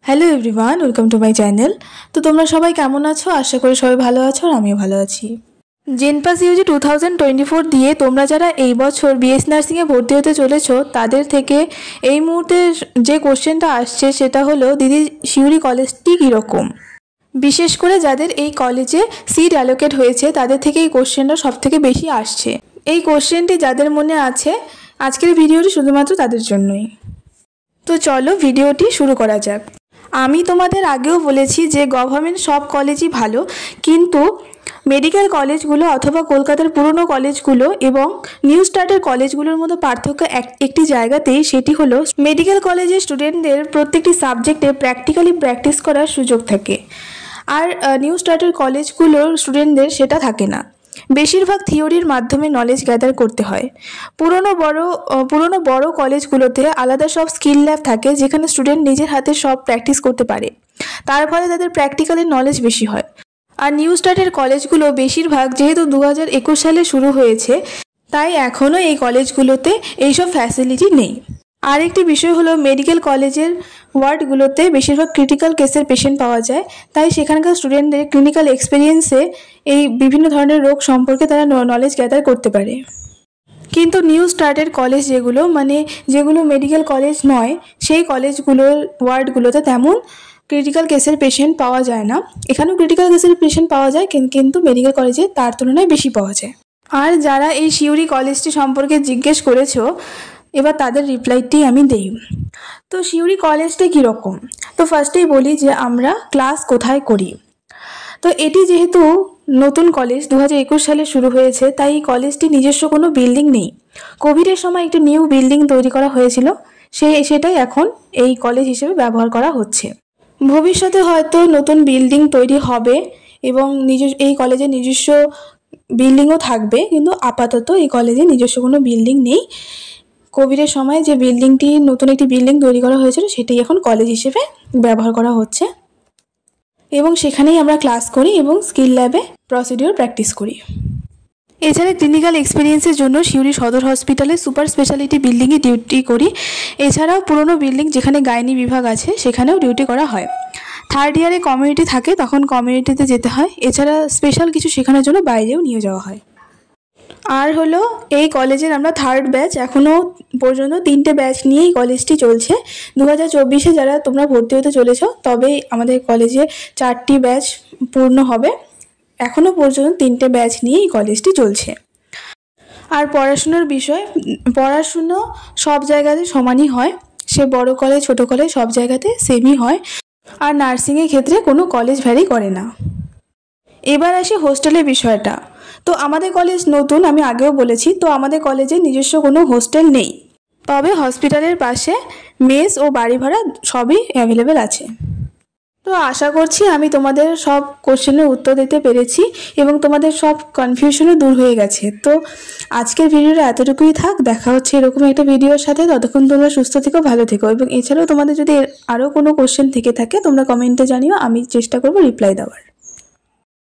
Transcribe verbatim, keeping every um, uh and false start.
Hello everyone, welcome to my channel. তো তোমরা সবাই কেমন আছো? আশা করি সবাই ভালো আছো আর আমিও ভালো আছি। JENPAS UG two thousand twenty four দিয়ে তোমরা যারা এই বছর বিএস নার্সিংয়ে ভর্তি হতে চলেছো তাদের থেকে এই মুহূর্তে যে কোশ্চেনটা আসছে সেটা হলো, দিদি সিউড়ি কলেজটি কীরকম? বিশেষ করে যাদের এই কলেজে সিট অ্যালোকেট হয়েছে তাদের থেকে এই কোশ্চেনটা সব থেকে বেশি আসছে। এই কোশ্চেনটি যাদের মনে আছে, আজকের ভিডিওটি শুধুমাত্র তাদের জন্যই। তো চলো ভিডিওটি শুরু করা যাক। আমি তোমাদের আগেও বলেছি যে গভর্নমেন্ট সব কলেজই ভালো, কিন্তু মেডিকেল কলেজগুলো অথবা কলকাতার পুরনো কলেজগুলো এবং নিউ স্টার্টের কলেজগুলোর মধ্যে পার্থক্য এক একটি জায়গাতেই, সেটি হলো মেডিকেল কলেজের স্টুডেন্টদের প্রত্যেকটি সাবজেক্টে প্র্যাকটিক্যালি প্র্যাকটিস করার সুযোগ থাকে, আর নিউ স্টার্টের কলেজগুলোর স্টুডেন্টদের সেটা থাকে না। বেশিরভাগ থিওরির মাধ্যমে নলেজ গ্যাদার করতে হয়। পুরনো বড় পুরনো বড় কলেজগুলোতে আলাদা সব স্কিল ল্যাব থাকে, যেখানে স্টুডেন্ট নিজের হাতে সব প্র্যাকটিস করতে পারে, তার ফলে তাদের প্র্যাকটিক্যালি নলেজ বেশি হয়। আর নিউ স্টার্টের কলেজগুলো বেশিরভাগ যেহেতু দু হাজার একুশ সালে শুরু হয়েছে, তাই এখনও এই কলেজগুলোতে এইসব ফ্যাসিলিটি নেই। আর একটি বিষয় হলো, মেডিকেল কলেজের ওয়ার্ডগুলোতে বেশিরভাগ ক্রিটিক্যাল কেসের পেশেন্ট পাওয়া যায়, তাই সেখানকার স্টুডেন্টদের ক্লিনিক্যাল এক্সপিরিয়েন্সে এই বিভিন্ন ধরনের রোগ সম্পর্কে তারা নলেজ গ্যাদার করতে পারে। কিন্তু নিউ স্টার্টের কলেজ যেগুলো মানে যেগুলো মেডিকেল কলেজ নয়, সেই কলেজগুলোর ওয়ার্ডগুলোতে তেমন ক্রিটিক্যাল কেসের পেশেন্ট পাওয়া যায় না। এখানেও ক্রিটিক্যাল কেসের পেশেন্ট পাওয়া যায়, কিন্তু মেডিকেল কলেজে তার তুলনায় বেশি পাওয়া যায়। আর যারা এই সিউড়ি কলেজটি সম্পর্কে জিজ্ঞেস করেছো, এবার তাদের রিপ্লাইটি আমি দেই। তো সিউড়ি কলেজটা কীরকম? তো ফার্স্টেই বলি যে আমরা ক্লাস কোথায় করি। তো এটি যেহেতু নতুন কলেজ, দু হাজার একুশ সালে শুরু হয়েছে, তাই এই কলেজটি নিজস্ব কোনো বিল্ডিং নেই। কোভিডের সময় একটি নিউ বিল্ডিং তৈরি করা হয়েছিল, সেই সেটাই এখন এই কলেজ হিসেবে ব্যবহার করা হচ্ছে। ভবিষ্যতে হয়তো নতুন বিল্ডিং তৈরি হবে এবং নিজস্ব এই কলেজে নিজস্ব বিল্ডিংও থাকবে, কিন্তু আপাতত এই কলেজে নিজস্ব কোনো বিল্ডিং নেই। কোভিডের সময় যে বিল্ডিংটি নতুন একটি বিল্ডিং তৈরি করা হয়েছিল, সেটাই এখন কলেজ হিসেবে ব্যবহার করা হচ্ছে এবং সেখানেই আমরা ক্লাস করি এবং স্কিল ল্যাবে প্রসিডিওর প্র্যাকটিস করি। এছাড়া ক্লিনিক্যাল এক্সপিরিয়েন্সের জন্য সিউড়ি সদর হসপিটালে সুপার স্পেশালিটি বিল্ডিংয়ে ডিউটি করি। এছাড়াও পুরনো বিল্ডিং যেখানে গাইনি বিভাগ আছে সেখানেও ডিউটি করা হয়। থার্ড ইয়ারে কমিউনিটি থাকে, তখন কমিউনিটিতে যেতে হয়। এছাড়া স্পেশাল কিছু শেখানোর জন্য বাইরেও নিয়ে যাওয়া হয়। আর হলো, এই কলেজের আমরা থার্ড ব্যাচ, এখনও পর্যন্ত তিনটে ব্যাচ নিয়েই কলেজটি চলছে। দু হাজার চব্বিশে যারা তোমরা ভর্তি হতে চলেছ, তবেই আমাদের কলেজে চারটি ব্যাচ পূর্ণ হবে। এখনও পর্যন্ত তিনটে ব্যাচ নিয়েই কলেজটি চলছে। আর পড়াশুনোর বিষয়, পড়াশুনো সব জায়গাতে সমানই হয়, সে বড় কলেজ ছোট কলেজ সব জায়গাতে সেমই হয়। আর নার্সিংয়ের ক্ষেত্রে কোনো কলেজ ভ্যারি করে না। এবার আসি হোস্টেলের বিষয়টা। তো আমাদের কলেজ নতুন, আমি আগেও বলেছি, তো আমাদের কলেজে নিজস্ব কোনো হোস্টেল নেই, তবে হসপিটালের পাশে মেস ও বাড়ি ভাড়া সবই অ্যাভেলেবেল আছে। তো আশা করছি আমি তোমাদের সব কোশ্চেনের উত্তর দিতে পেরেছি এবং তোমাদের সব কনফিউশনও দূর হয়ে গেছে। তো আজকের ভিডিওটা এতটুকুই থাক, দেখা হচ্ছে এরকম একটা ভিডিওর সাথে। ততক্ষণ তোমরা সুস্থ থেকো, ভালো থেকো, এবং এছাড়াও তোমাদের যদি আরও কোনো কোশ্চেন থেকে থাকে তোমরা কমেন্টে জানিও, আমি চেষ্টা করবো রিপ্লাই দেওয়ার।